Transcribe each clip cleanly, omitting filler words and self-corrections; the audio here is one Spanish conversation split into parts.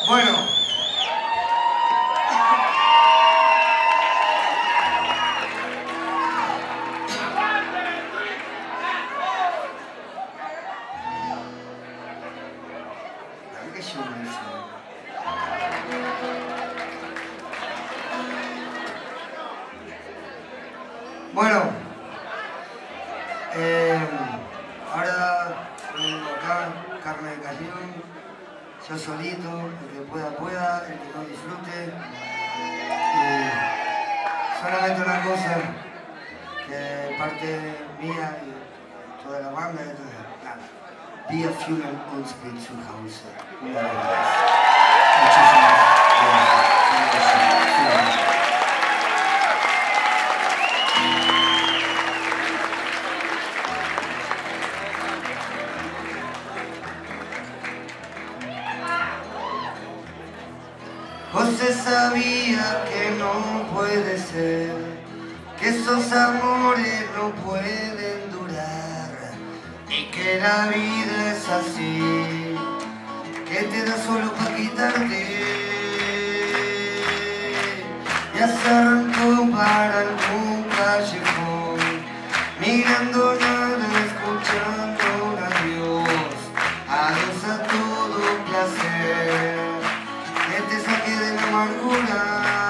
Bueno. Bueno, ahora vengo acá, carne de cañón, yo solito, el que pueda, pueda, el que no disfrute. Solamente una cosa, que parte mía y toda la banda, entonces, nada, Via Funeral Hospital zu Hause. Muchísimas gracias. José sabía que no puede ser, que esos amores no pueden durar y que la vida es así, que te da solo para quitarte. Ya se arrancó para algún callejón, mirando nada, escuchando un adiós, adiós a todo placer. Que te saque de la amargura.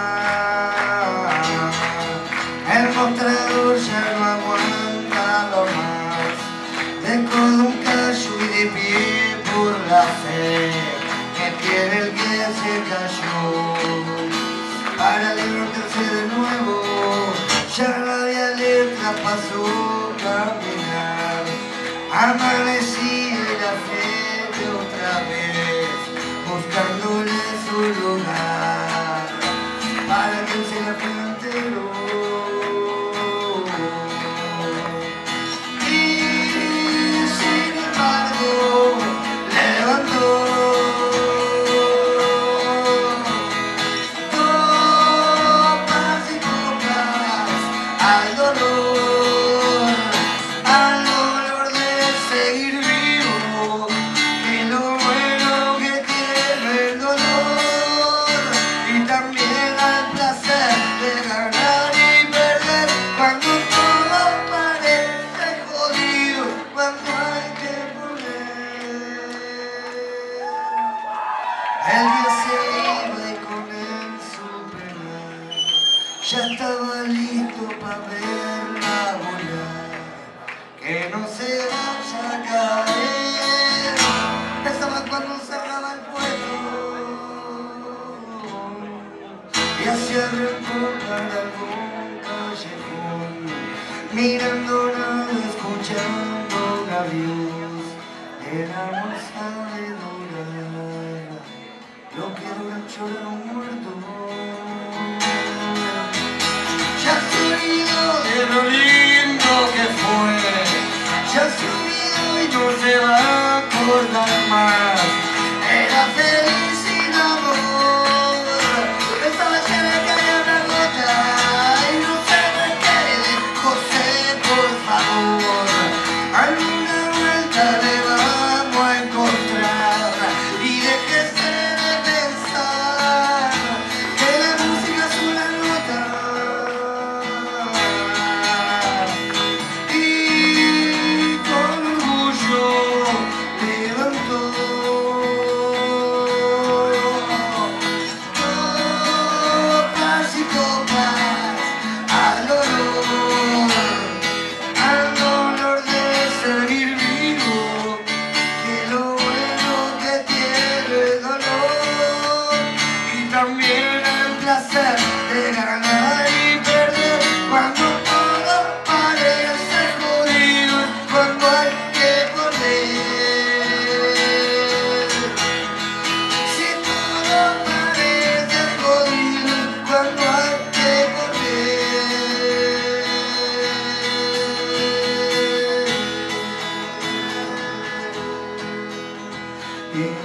El mostrador ya no aguanta lo más. De codo un callo y de pie por la fe que tiene el que se cayó. Para levantarse de nuevo, ya no había letra, pasó a caminar. Amanecía la fe de otra vez, buscándole su lugar para que se la fuera entero. Y sin embargo levantó copas y copas al dolor de seguir vivo, y lo bueno que tiene el dolor, y también al placer de ganar y perder, cuando todo parece jodido, cuando hay que poner. El día se iba y con él su pena, ya estaba listo para verla volar, que no se vaya a caer. Pensaba cuando cerraba el pueblo y hacia arrancó para algún callejón, mirando nada, escuchando un adiós. Era no sabe durar lo que dura llorar un muerto. Ya se olvidó de lo lindo que fue, ya se olvidó y no se va a acordar más. Era feliz sin amor, estaba llena de caer una gota, y no se me quede, José, por favor. Alguna vuelta le vamos a encontrar, y déjese de pensar que la música es una nota. Y con orgullo levantó copas y copas al dolor de seguir vivo, que lo bueno que tiene el dolor, y también el placer de ganar y perder, cuando todo parece jodido, cuando hay que poner. Si todo parece jodido, cuando hay que poner.